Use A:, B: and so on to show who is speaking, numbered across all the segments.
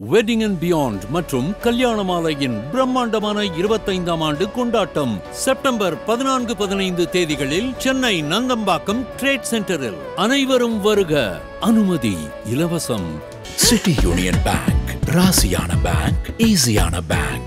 A: Wedding and beyond மற்றும் கல்யாணமாலையின் பிரம்மாண்டமான 25ஆம் ஆண்டு கொண்டாட்டம் செப்டம்பர் 14-15 தேதிகளில் சென்னை நந்தம்பாக்கம் ட்ரேட் சென்டரில். அனைவரும் வருக. அனுமதி இலவசம்.
B: சிட்டி யூனியன் பேங்க், ராசியான பேங்க், ஈஸியான பேங்க்.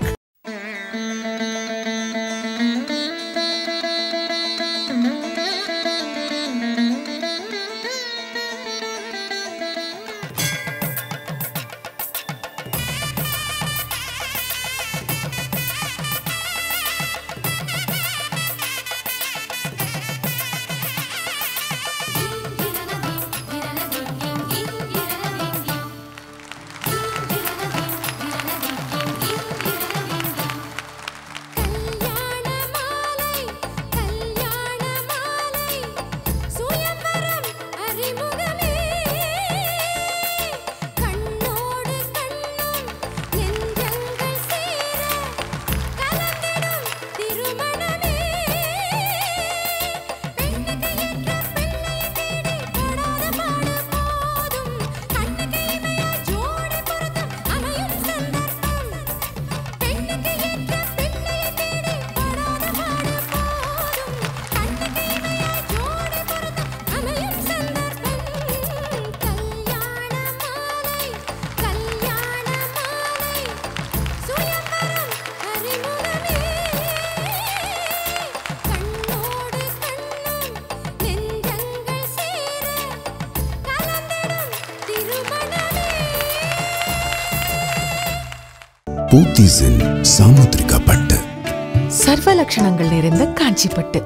C: பூத்திஸின் சாமுத்திரிகா பட்டு,
D: சர்வ லட்சணங்கள் நிறைந்த காஞ்சிப்பட்டு.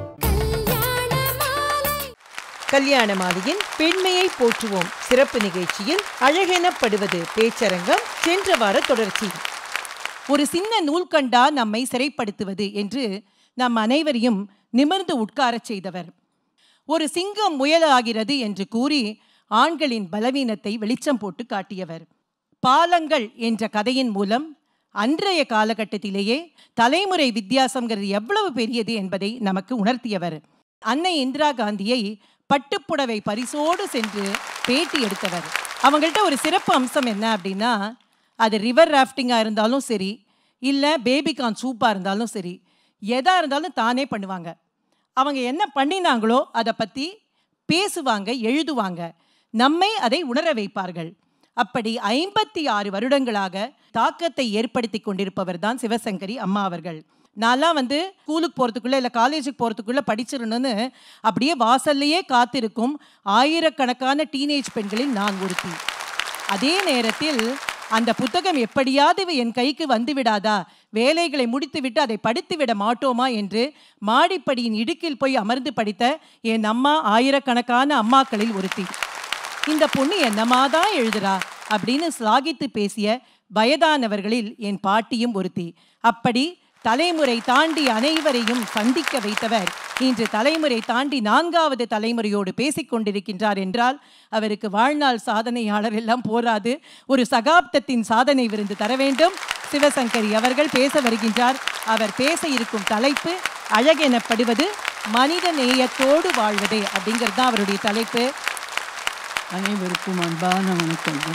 E: கல்யாண மாலையின் பெண்மையை போற்றுவோம் சிறப்பு நிகழ்ச்சியில் அழகெனப்படுவது பேச்சரங்கம் சென்ற வார தொடர்ச்சி. ஒரு சின்ன நூல்கண்டா நம்மை சிறைப்படுத்துவது என்று நம் அனைவரையும் நிமிர்ந்து உட்காரச் செய்தவர். ஒரு சிங்கம் முயலாகிறது என்று கூறி ஆண்களின் பலவீனத்தை வெளிச்சம் போட்டு காட்டியவர். பாலங்கள் என்ற கதையின் மூலம் அன்றைய காலகட்டத்திலேயே தலைமுறை வித்தியாசங்கிறது எவ்வளவு பெரியது என்பதை நமக்கு உணர்த்தியவர். அன்னை இந்திரா காந்தியை பட்டுப்புடவை பரிசோடு சென்று பேட்டி எடுத்தவர். அவங்கள்ட்ட ஒரு சிறப்பு அம்சம் என்ன அப்படின்னா, அது ரிவர் ராஃப்டிங்காக இருந்தாலும் சரி, இல்லை பேபிகார்ன் சூப்பாக இருந்தாலும் சரி, எதாக இருந்தாலும் தானே பண்ணுவாங்க. அவங்க என்ன பண்ணினாங்களோ அதை பற்றி பேசுவாங்க, எழுதுவாங்க, நம்மை அதை உணர வைப்பார்கள். அப்படி 56 வருடங்களாக தாக்கத்தை ஏற்படுத்தி கொண்டிருப்பவர் தான் சிவசங்கரி அம்மா அவர்கள். நான்லாம் ஸ்கூலுக்கு போகிறதுக்குள்ளே இல்லை காலேஜுக்கு போகிறதுக்குள்ளே படிச்சிடணும்னு அப்படியே வாசல்லையே காத்திருக்கும் ஆயிரக்கணக்கான டீனேஜ் பெண்களில் நான் ஒருத்தி. அதே நேரத்தில் அந்த புத்தகம் எப்படியாவது என் கைக்கு வந்து விடாதா, வேலைகளை முடித்துவிட்டு அதை படித்து விட மாட்டோமா என்று மாடிப்படியின் இடுக்கில் போய் அமர்ந்து படித்த என் அம்மா ஆயிரக்கணக்கான அம்மாக்களில் ஒருத்தி. இந்த பொண்ணு என்னமாதான் எழுதுறா அப்படின்னு ஸ்லாகித்து பேசிய வயதானவர்களில் என் பாட்டியும் ஒருத்தி. அப்படி தலைமுறை தாண்டி அனைவரையும் சந்திக்க வைத்தவர் இன்று தலைமுறை தாண்டி 4வது தலைமுறையோடு பேசிக்கொண்டிருக்கின்றார் என்றால் அவருக்கு வாழ்நாள் சாதனையாளர் எல்லாம் போராது, ஒரு சகாப்தத்தின் சாதனை விருந்து தர வேண்டும். சிவசங்கரி அவர்கள் பேச வருகின்றார். அவர் பேச இருக்கும் தலைப்பு அழகெனப்படுவது மனித நேயத்தோடு வாழ்வதே அப்படிங்கிறது தான் அவருடைய தலைப்பு.
F: அனைவருக்கும் அன்பான வணக்கங்கள்.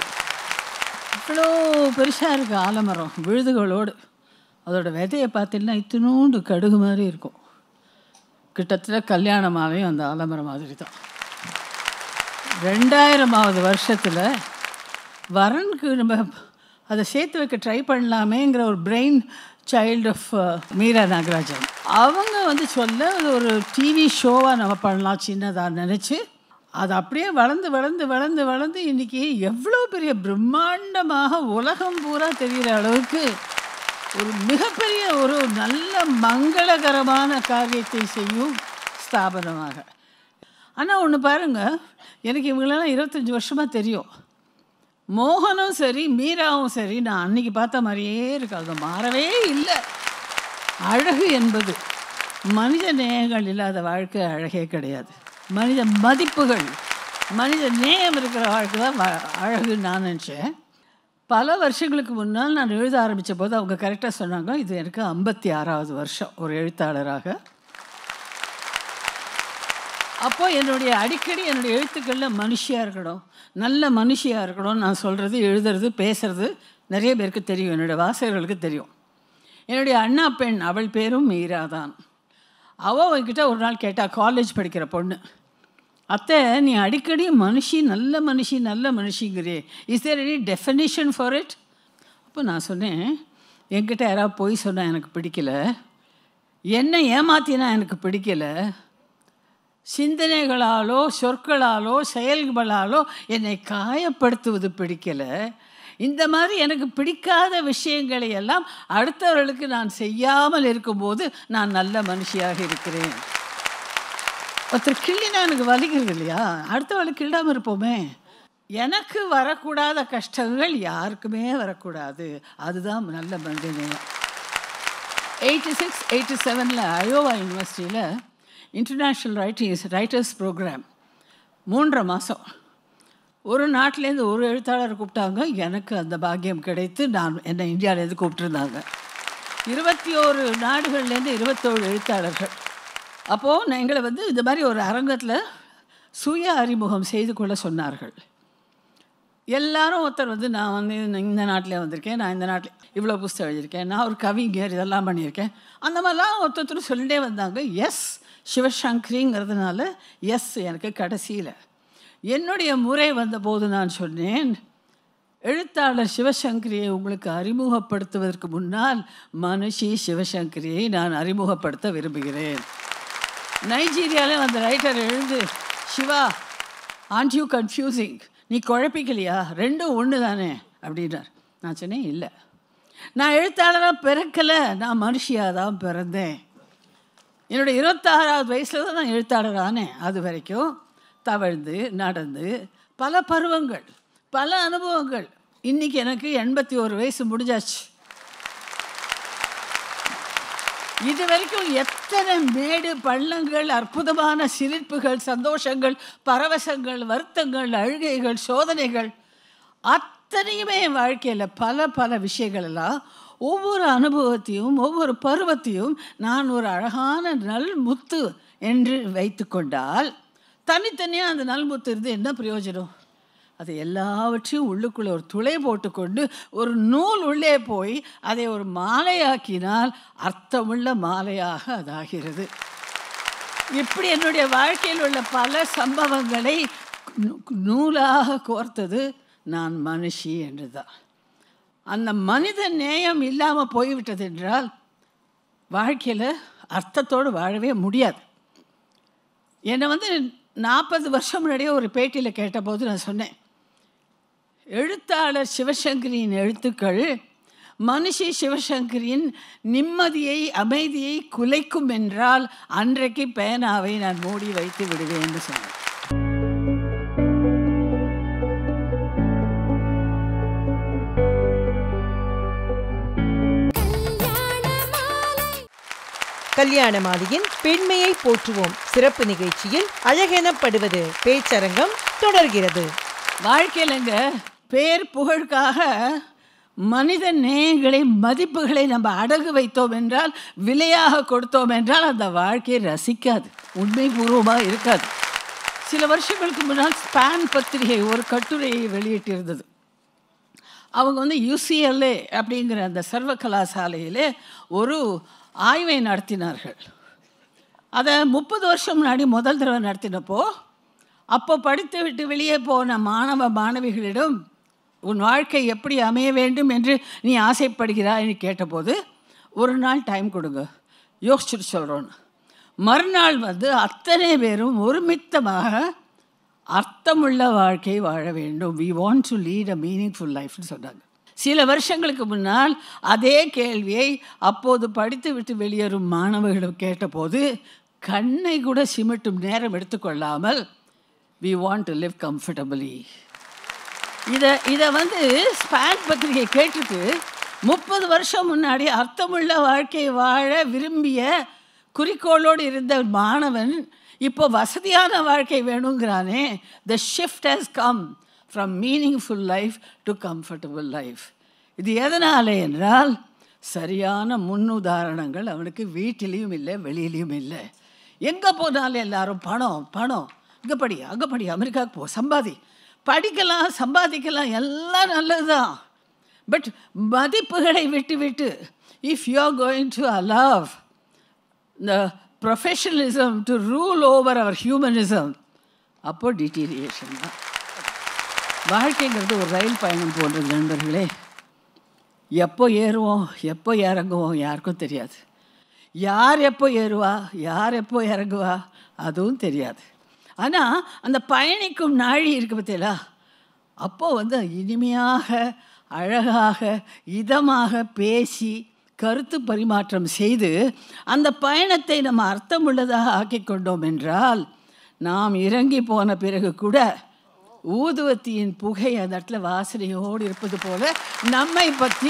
F: இவ்வளோ பெருசாக இருக்குது ஆலமரம் விழுதுகளோடு. அதோட விதையை பார்த்தீங்கன்னா இத்தினூண்டு கடுகு மாதிரி இருக்கும். கிட்டத்தட்ட கல்யாண மாலையும் அந்த ஆலமரம் மாதிரி தான். 2000வது வருஷத்தில் வரனுக்கு நம்ம அதை சேர்த்து வைக்க ட்ரை பண்ணலாமேங்கிற ஒரு brain child of Meera Nagarajan அவங்க சொல்ல ஒரு டிவி ஷோவாக நம்ம பண்ணலாம் சின்னதாக நினச்சி அது அப்படியே வளர்ந்து வளர்ந்து வளர்ந்து வளர்ந்து இன்றைக்கி எவ்வளோ பெரிய பிரம்மாண்டமாக உலகம் பூரா தெரிகிற அளவுக்கு ஒரு மிகப்பெரிய ஒரு நல்ல மங்களகரமான காரியத்தை செய்யும் ஸ்தாபனமாக. ஆனால் ஒன்று பாருங்கள், எனக்கு இவங்களெல்லாம் 25 வருஷமாக தெரியும். மோகனும் சரி மீராவும் சரி நான் அன்றைக்கி பார்த்த மாதிரியே இருக்கு, அது மாறவே இல்லை. அழகு என்பது மனித நேயங்கள் இல்லாத வாழ்க்கை அழகே கிடையாது. மனித மதிப்புகள், மனித நேயம் இருக்கிற வாழ்க்கை தான் அழகுன்னு நான் நினச்சேன். பல வருஷங்களுக்கு முன்னால் நான் எழுத ஆரம்பித்த போது அவங்க கரெக்டாக சொன்னாங்க, இது எனக்கு 56வது வருஷம் ஒரு எழுத்தாளராக. அப்போ அடிக்கடி என்னுடைய எழுத்துக்களில் மனுஷியாக இருக்கணும், நல்ல மனுஷியாக இருக்கணும். நான் சொல்கிறது, எழுதுறது, பேசுகிறது நிறைய பேருக்கு தெரியும், என்னுடைய வாசகர்களுக்கு தெரியும். என்னுடைய அண்ணா பெண், அவள் பேரும் மீரா தான். அவள் என்கிட்ட ஒரு நாள் கேட்டால், காலேஜ் படிக்கிற பொண்ணு, அத்தை நீ அடிக்கடி மனுஷி நல்ல மனுஷி நல்ல மனுஷிங்கிறே, is there any definition for it? அப்போ நான் சொன்னேன், என்கிட்ட யாராவது பொய் சொன்னால் எனக்கு பிடிக்கல, என்னை ஏமாத்தினா எனக்கு பிடிக்கலை, சிந்தனைகளாலோ சொற்களாலோ செயல்களாலோ என்னை காயப்படுத்துவது பிடிக்கலை. இந்த மாதிரி எனக்கு பிடிக்காத விஷயங்களை எல்லாம் அடுத்தவர்களுக்கு நான் செய்யாமல் இருக்கும்போது நான் நல்ல மனுஷியாக இருக்கிறேன். ஒருத்தர் கிள்ளினா எனக்கு வலிக்கிறது இல்லையா, அடுத்தவர்களுக்கு கிள்ளாமல் இருப்போமே. எனக்கு வரக்கூடாத கஷ்டங்கள் யாருக்குமே வரக்கூடாது, அதுதான் நல்ல மனிதநேயம். 86-87 அயோவா யூனிவர்சிட்டியில் இன்டர்நேஷ்னல் ரைட்டர்ஸ் ப்ரோக்ராம் 3 மாதம். ஒரு நாட்டிலேருந்து ஒரு எழுத்தாளர் கூப்பிட்டாங்க, எனக்கு அந்த பாக்கியம் கிடைத்து என்னை இந்தியாவிலேருந்து கூப்பிட்டுருந்தாங்க. 21 நாடுகள்லேருந்து 27 எழுத்தாளர்கள். அப்போது எங்களை இந்த மாதிரி ஒரு அரங்கத்தில் சுய அறிமுகம் செய்து கொள்ள சொன்னார்கள். எல்லாரும் ஒருத்தர் நான் இந்த நாட்டில் வந்திருக்கேன், நான் இந்த நாட்டில் இவ்வளோ புஸ்தகம் எழுதியிருக்கேன், நான் ஒரு கவிஞர், இதெல்லாம் பண்ணியிருக்கேன், அந்த மாதிரிலாம் ஒருத்தர் சொல்லிட்டே வந்தாங்க. எஸ் சிவசங்கரிங்கிறதுனால எஸ் எனக்கு கடைசியில் என்னுடைய முறை வந்தபோது நான் சொன்னேன், எழுத்தாளர் சிவசங்கரியை உங்களுக்கு அறிமுகப்படுத்துவதற்கு முன்னால் மனுஷி சிவசங்கரியை நான் அறிமுகப்படுத்த விரும்புகிறேன். நைஜீரியாவில் அந்த ரைட்டர் எழுந்து, சிவா ஆண்ட் யூ கன்ஃபியூசிங், நீ குழப்பிக்கலையா, ரெண்டும் ஒன்று தானே அப்படின்னார். நான் சொன்னேன், இல்லை, நான் எழுத்தாளராக பிறக்கலை, நான் மனுஷியாக தான் பிறந்தேன். என்னுடைய 26வது வயசில் தான் நான் எழுத்தாளரானேன். அது வரைக்கும் தவழ்ந்து நடந்து பல பருவங்கள், பல அனுபவங்கள். இன்றைக்கி எனக்கு 81 வயசு முடிஞ்சாச்சு. இது வரைக்கும் எத்தனை மேடு பள்ளங்கள், அற்புதமான சிரிப்புகள், சந்தோஷங்கள், பரவசங்கள், வருத்தங்கள், அழுகைகள், சோதனைகள், அத்தனையுமே என் வாழ்க்கையில் பல விஷயங்கள் எல்லாம், ஒவ்வொரு அனுபவத்தையும் ஒவ்வொரு பருவத்தையும் நான் ஒரு அழகான நல்முத்து என்று வைத்து கொண்டால், தனித்தனியாக அந்த நல்முத்து இருந்து என்ன பிரயோஜனம்? அது எல்லாவற்றையும் உள்ளுக்குள்ளே ஒரு துளை போட்டுக்கொண்டு ஒரு நூல் உள்ளே போய் அதை ஒரு மாலையாக்கினால் அர்த்தமுள்ள மாலையாக அதாகிறது. இப்படி என்னுடைய வாழ்க்கையில் உள்ள பல சம்பவங்களை நூலாக கோர்த்தது நான் மனுஷி என்று தான். அந்த மனித நேயம் இல்லாமல் போய்விட்டது என்றால் வாழ்க்கையில் அர்த்தத்தோடு வாழவே முடியாது. என்னை 40 வருஷம் முன்னாடியே ஒரு பேட்டியில் கேட்டபோது நான் சொன்னேன், எழுத்தாளர் சிவசங்கரியின் எழுத்துக்கள் மனுஷி சிவசங்கரியின் நிம்மதியை அமைதியை குலைக்கும் என்றால் அன்றைக்கு பேனாவை நான் மூடி வைத்து விடுவேன் என்று சொன்னேன்.
E: கல்யாண மாலையின் பெண்மையை போற்றுவோம் சிறப்பு நிகழ்ச்சியில் அழகெனப்படுவது பேச்சரங்கம் தொடர்கிறது.
F: வாழ்க்கையிலங்க பேர் புகழுக்காக மனித நேயங்களை, மதிப்புகளை நம்ம அடகு வைத்தோம் என்றால், விலையாக கொடுத்தோம் என்றால் அந்த வாழ்க்கையை ரசிக்காது, உண்மைபூர்வமாக இருக்காது. சில வருஷங்களுக்கு முன்னால் ஸ்பான் பத்திரிகை ஒரு கட்டுரையை வெளியிட்டிருந்தது. அவங்க UCLA அப்படிங்கிற அந்த சர்வ கலாசாலையிலே ஒரு ஆய்வை நடத்தினார்கள். அதை 30 வருஷம் முன்னாடி முதல் தடவை நடத்தினப்போ, அப்போ படித்து விட்டு வெளியே போன மாணவ மாணவிகளிடம் உன் வாழ்க்கை எப்படி அமைய வேண்டும் என்று நீ ஆசைப்படுகிறாய்னு கேட்டபோது, ஒரு நாள் டைம் கொடுங்க, யோசிச்சுட்டு சொல்கிறோன்னு. மறுநாள் அத்தனை பேரும் ஒருமித்தமாக அர்த்தமுள்ள வாழ்க்கை வாழ வேண்டும், we want to lead a meaningful lifeன்னு சொன்னாங்க. சில வருஷங்களுக்கு முன்னால் அதே கேள்வியை அப்போது படித்து விட்டு வெளியேறும் மாணவர்களிடம் கேட்டபோது கண்ணை கூட சிமிட்டும் நேரம் எடுத்துக்கொள்ளாமல் we want to live comfortably. இதை ஸ்பான் பத்திரிகை கேட்டுட்டு 30 வருஷம் முன்னாடி அர்த்தமுள்ள வாழ்க்கை வாழ விரும்பிய குறிக்கோளோடு இருந்த மாணவன் இப்போ வசதியான வாழ்க்கை வேணுங்கிறானே. The shift has come from meaningful life to comfortable life. இது எதனால என்றால், சரியான முன்னுதாரணங்கள் அவனுக்கு வீட்டிலையும் இல்லை, வெளியிலையும் இல்லை. எங்கே போனாலும் எல்லாரும் பணம் பணம், இங்கே படி அங்கே படி, அமெரிக்காவுக்கு போ, சம்பாதி, படிக்கலாம் சம்பாதிக்கலாம் எல்லாம் நல்லது தான். பட் மதிப்புகளை விட்டு விட்டு if you are going to allow the professionalism to rule over our humanism, அப்போ டிட்டீரியேஷன் தான். வாழ்க்கைங்கிறது ஒரு ரயில் பயணம் போன்றது நண்பர்களே. எப்போ ஏறுவோம் எப்போ இறங்குவோம் யாருக்கும் தெரியாது. யார் எப்போ ஏறுவா யார் எப்போ இறங்குவா அதுவும் தெரியாது. ஆனால் அந்த பயணிக்கும் நாழி இருக்குது பார்த்தீங்களா, அப்போது இனிமையாக அழகாக இதமாக பேசி கருத்து பரிமாற்றம் செய்து அந்த பயணத்தை நம்ம அர்த்தமுள்ளதாக ஆக்கி கொண்டோம் என்றால், நாம் இறங்கி போன பிறகு கூட ஊதுவத்தியின் புகை அந்த இடத்துல வாசனையோடு இருப்பது போல நம்மை பற்றி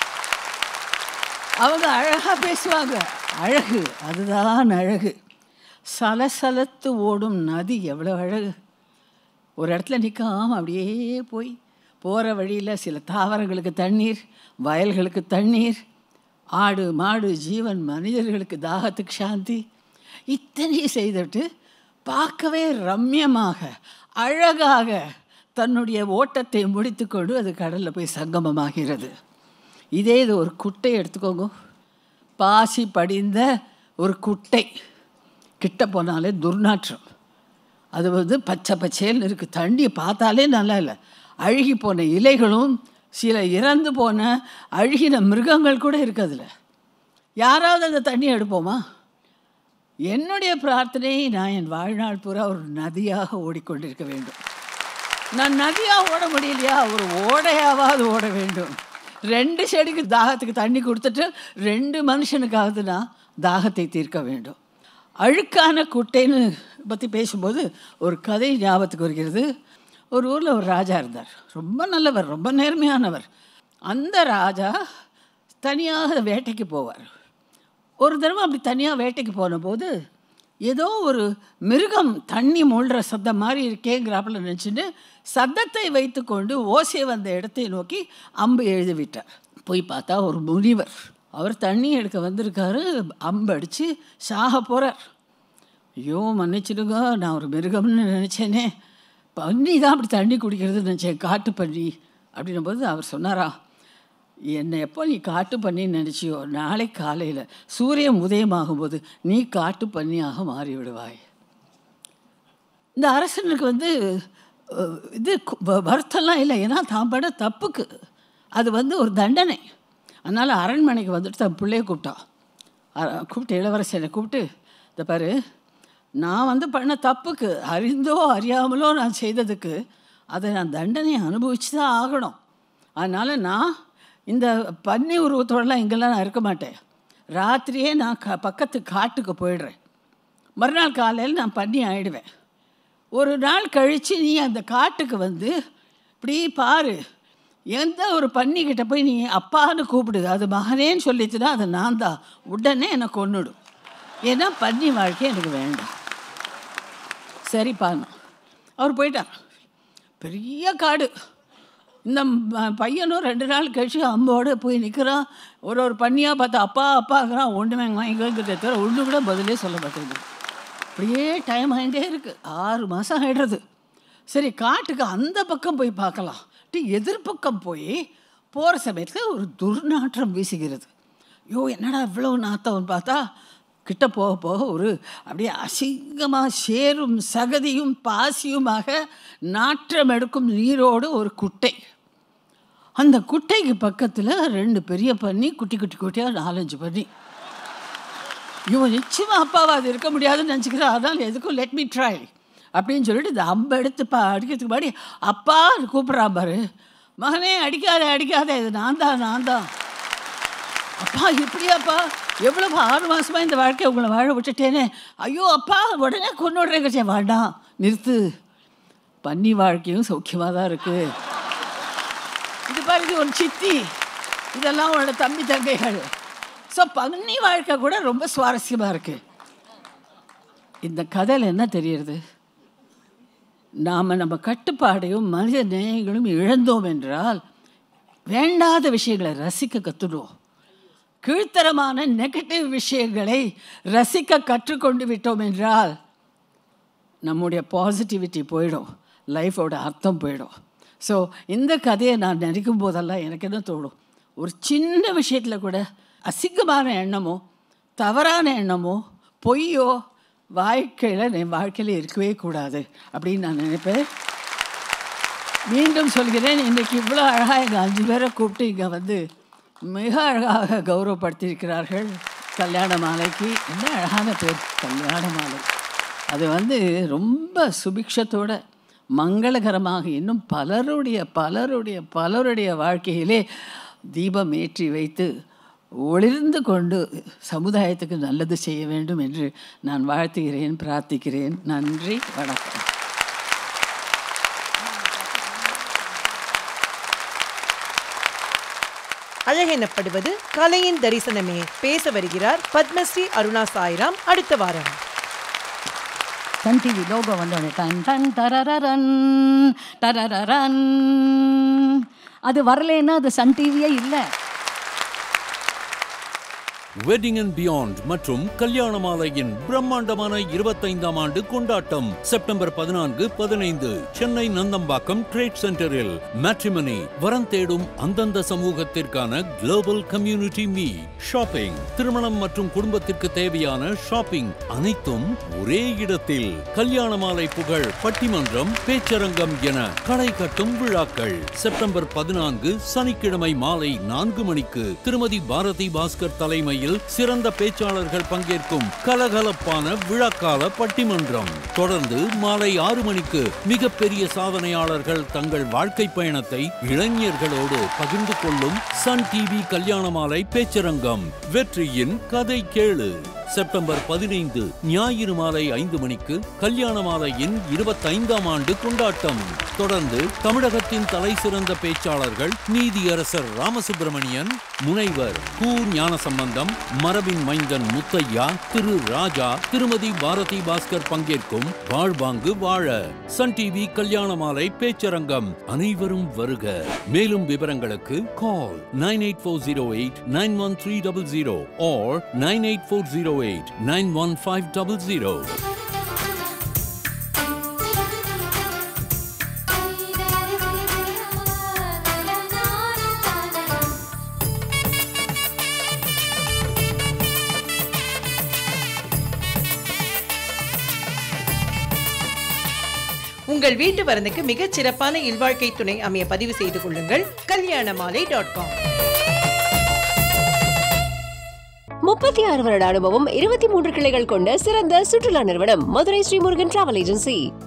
F: அவங்க அழகாக பேசுவாங்க. அழகு, அதுதான் அழகு. சலசலத்து ஓடும் நதி எவ்வளோ அழகு. ஒரு இடத்துல நிற்காமல் அப்படியே போய் போகிற வழியில் சில தாவரங்களுக்கு தண்ணீர், வயல்களுக்கு தண்ணீர், ஆடு மாடு ஜீவன் மனிதர்களுக்கு தாகத்துக்கு சாந்தி, இத்தனையும் செய்துட்டு பார்க்கவே ரம்யமாக அழகாக தன்னுடைய ஓட்டத்தை முடித்து கொண்டு அது கடலில் போய் சங்கமமாகிறது. இதே இது ஒரு குட்டை எடுத்துக்கோங்க, பாசி படிந்த ஒரு குட்டை, கிட்ட போனாலே துர்நாற்றம். அது பச்சை பச்சேல்னு இருக்குது, தண்ணியை பார்த்தாலே நல்லா இல்லை. அழுகி போன இலைகளும் சில இறந்து போன அழுகின மிருகங்கள் கூட இருக்குது அதில். யாராவது அந்த தண்ணியை எடுப்போமா? என்னுடைய பிரார்த்தனை, நான் என் வாழ்நாள் பூரா ஒரு நதியாக ஓடிக்கொண்டிருக்க வேண்டும். நான் நதியாக ஓட முடியலையா, ஒரு ஓடையாவது ஓட வேண்டும். 2 செடிக்கு தாகத்துக்கு தண்ணி கொடுத்துட்டு 2 மனுஷனுக்காவது நான் தாகத்தை தீர்க்க வேண்டும். அழுக்கான குட்டைன்னு பற்றி பேசும்போது ஒரு கதை ஞாபகத்துக்கு வருகிறது. ஒரு ஊரில் ஒரு ராஜா இருந்தார், ரொம்ப நல்லவர், ரொம்ப நேர்மையானவர். அந்த ராஜா தனியாக வேட்டைக்கு போவார். ஒரு தடவை அப்படி தனியாக வேட்டைக்கு போன போது ஏதோ ஒரு மிருகம் தண்ணி மூழ்கிற சத்தம் மாதிரி இருக்கேங்கிறாப்புல நினச்சிட்டு சத்தத்தை வைத்து கொண்டு ஓசை வந்த இடத்தை நோக்கி அம்பு எழுதி விட்டார். போய் பார்த்தா ஒரு முனிவர், அவர் தண்ணி எடுக்க வந்திருக்காரு, அம்பு அடித்து சாக போகிறார். ஐயோ மன்னிச்சிடுங்க, நான் ஒரு மிருகம்னு நினச்சேனே, பன்னி தான் அப்படி தண்ணி குடிக்கிறதுன்னு நினச்சேன், காட்டு பன்னி அப்படின்னும் போது அவர் சொன்னாரா, என்னை எப்போ நீ காட்டு பண்ணின்னு நினச்சியோ, நாளை காலையில் சூரியன் உதயமாகும்போது நீ காட்டு பண்ணியாக மாறிவிடுவாய். இந்த அரசனுக்கு இது வருத்தம்லாம் இல்லை, ஏன்னா தான் பட தப்புக்கு அது ஒரு தண்டனை. அதனால் அரண்மனைக்கு வந்துட்டு தன் பிள்ளையை கூப்பிட்டு இளவரசனை கூப்பிட்டு, இந்த பாரு, நான் பண்ண தப்புக்கு, அறிந்தோ அறியாமலோ நான் செய்ததுக்கு அதை நான் தண்டனை அனுபவிச்சு தான் ஆகணும். அதனால் நான் இந்த பன்னி உருவத்தோடலாம் இங்கெல்லாம் நான் இருக்க மாட்டேன். ராத்திரியே நான் பக்கத்து காட்டுக்கு போயிடுறேன். மறுநாள் காலையில் நான் பன்னி ஆகிடுவேன். ஒரு நாள் கழித்து நீ அந்த காட்டுக்கு இப்படி பாரு, எந்த ஒரு பன்னிக்கிட்ட போய் நீ அப்பான்னு கூப்பிடு, அது மகனேன்னு சொல்லிச்சுன்னா அது நான் தான், உடனே என்னை கொன்னுடும். ஏன்னா பன்னி வாழ்க்கை எனக்கு வேண்டாம். சரிப்பான்னு அவர் போயிட்டார். பெரிய காடு. இந்த பையனும் 2 நாள் கழிச்சு அம்போடு போய் நிற்கிறான். ஒரு பன்னியாக பார்த்தா அப்பா அப்பாங்கிறான். ஒன்றுமே வாங்கிக்கிறத தவிர ஒன்று கூட பதிலே சொல்ல மாட்டேங்குது. அப்படியே டைம் ஆகிட்டே இருக்குது. 6 மாதம் ஆகிடுறது. சரி, காட்டுக்கு அந்த பக்கம் போய் பார்க்கலாம். எதிர்பக்கம் போகிற சமயத்தில் ஒரு துர்நாற்றம் வீசுகிறது. ஐயோ என்னடா இவ்வளோ நாத்தம்னு பார்த்தா கிட்ட போக போக ஒரு அப்படியே அசிங்கமாக சேரும் சகதியும் பாசியுமாக நாற்றம் எடுக்கும் நீரோடு ஒரு குட்டை. அந்த குட்டைக்கு பக்கத்தில் 2 பெரிய பன்னி, குட்டி குட்டி குட்டியாக 4-5 பன்னி. இவன் நிச்சயமாக அப்பாவை அது இருக்க முடியாதுன்னு நினச்சிக்கிறான். அதனால் எதுக்கும் லெட் மீ ட்ரை அப்படின்னு சொல்லிட்டு இந்த அம்பை எடுத்து அடிக்கிறதுக்கு முன்னாடி அப்பா கூப்பிட்றான் பாரு, மகனே அடிக்காத இது நான் தான். அப்பா இப்படியாப்பா, எவ்வளோ 6 மாதமாக இந்த வாழ்க்கையை உங்களை வாழ விட்டுட்டேனே, ஐயோ அப்பா உடனே கொண்டு விடுறேன். வேண்டாம், நிறுத்து, பன்னி வாழ்க்கையும் சௌக்கியமாக தான் இருக்குது. இது பாரு, இது ஒரு சித்தி, இதெல்லாம் உன்னோட தம்பி தங்கைகள். ஸோ பன்னி வாழ்க்கை கூட ரொம்ப சுவாரஸ்யமாக இருக்குது. இந்த கதையில் என்ன தெரியுது? நாம் நம்ம கட்டுப்பாடையும் மனித நேயங்களும் இழந்தோம் என்றால் வேண்டாத விஷயங்களை ரசிக்க கற்றுடுவோம். கீழ்த்தரமான நெகட்டிவ் விஷயங்களை ரசிக்க கற்றுக்கொண்டு விட்டோம் என்றால் நம்முடைய பாசிட்டிவிட்டி போயிடும், லைஃபோட அர்த்தம் போயிடும். ஸோ இந்த கதையை நான் நினைக்கும் போதெல்லாம் எனக்கு என்ன தோணும், ஒரு சின்ன விஷயத்தில் கூட அசிங்கமான எண்ணமோ தவறான எண்ணமோ பொய்யோ வாழ்க்கையில் இருக்கவே கூடாது அப்படின்னு நான் நினைப்பேன். மீண்டும் சொல்கிறேன், இன்றைக்கி இவ்வளோ அழகாக எங்கள் 5 பேரை கூப்பிட்டு இங்கே வந்து மிக அழகாக கௌரவப்படுத்தியிருக்கிறார்கள். கல்யாண மாலைக்கு என்ன அழகான பேர், கல்யாண மாலை. அது வந்து ரொம்ப சுபிக்ஷத்தோட மங்களகரமாக இன்னும் பலருடைய வாழ்க்கையிலே தீபம் ஏற்றி வைத்து ஒளிர்ந்து கொண்டு சமுதாயத்துக்கு நல்லது செய்ய வேண்டும் என்று நான் வாழ்த்துகிறேன், பிரார்த்திக்கிறேன். நன்றி, வணக்கம்.
E: அழகெனப்படுவது கலையின் தரிசனமே. பேச வருகிறார் பத்மஸ்ரீ அருணா சாய்ராம். அடுத்த வாரம்
F: சன் டிவி லோகோ வந்தோடனே டன் டன் டரரரன் டரரரன், அது வரலைன்னா அது சன் டிவியே இல்லை.
A: வெட்டிங் அண்ட் பியாண்ட் மற்றும் கல்யாண மாலையின் பிரம்மாண்டமான 25ஆம் ஆண்டு கொண்டாட்டம் செப்டம்பர் 14, 15 சென்னை நந்தம்பாக்கம் ட்ரேட் சென்டரில். மேட்ரிமனி, வரம் தேடும் அந்தந்த சமூகத்திற்கான குளோபல் கம்யூனிட்டி மீட். ஷாப்பிங், திருமணம் மற்றும் குடும்பத்திற்கு தேவையான ஷாப்பிங் அனைத்தும் ஒரே இடத்தில். கல்யாண மாலை புகழ் பட்டிமன்றம், பேச்சரங்கம் என களை கட்டும் விழாக்கள். செப்டம்பர் 14 சனிக்கிழமை மாலை 4 மணிக்கு திருமதி பாரதி பாஸ்கர் தலைமையில் சிறந்த பேச்சாளர்கள் பங்கேற்கும் கலகலப்பான விழாக்கால பட்டிமன்றம். தொடர்ந்து மாலை 6 மணிக்கு மிகப்பெரிய சாதனையாளர்கள் தங்கள் வாழ்க்கை பயணத்தை இளைஞர்களோடு பகிர்ந்து கொள்ளும் சன் டிவி கல்யாண மாலை பேச்சரங்கம். வெற்றியின் கதை கேளு. செப்டம்பர் 15 ஞாயிறு மாலை 5 மணிக்கு கல்யாண மாலையின் 25ஆம் ஆண்டு கொண்டாட்டம். தொடர்ந்து தமிழகத்தின் தலை சிறந்த பேச்சாளர்கள் நீதியரசர் ராமசுப்பிரமணியன், முனைவர் கு. ஞானசம்பந்தம், மரபின் மைந்தன் முத்தையா, திரு ராஜா, திருமதி பாரதி பாஸ்கர் பங்கேற்கும் வாழ்வாங்கு வாழ சன் டிவி கல்யாண மாலை பேச்சரங்கம். அனைவரும் வருக. மேலும் விவரங்களுக்கு கால் 98408-91300 or 98408-91500.
E: உங்கள் வீட்டு வரனுக்கு மிகச் சிறப்பான இல்வாழ்க்கை துணை அமைய பதிவு செய்து கொள்ளுங்கள். கல்யாணமாலை.com.
G: 36 வருட அனுபவம், 23 கிளைகள் கொண்ட சிறந்த சுற்றுலா நிறுவனம் மதுரை ஸ்ரீமுருகன் டிராவல் ஏஜென்சி.